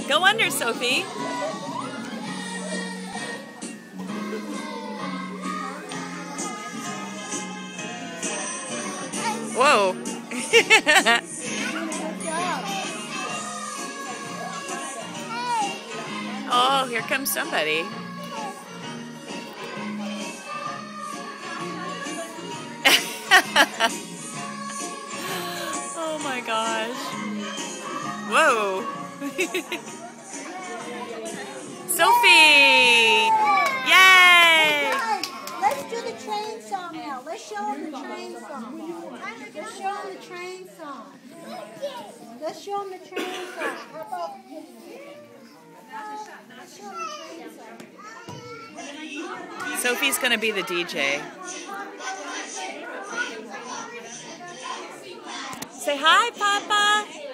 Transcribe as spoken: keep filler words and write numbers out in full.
Go under, Sophie. Whoa. Oh, here comes somebody. Oh my gosh. Whoa. Sophie! Yay! Let's do the train song now. Let's show them the train song. Let's show them the train song. Let's show them the train song. How about... Let's show them the train song. Sophie's gonna be the D J. Say hi, Papa.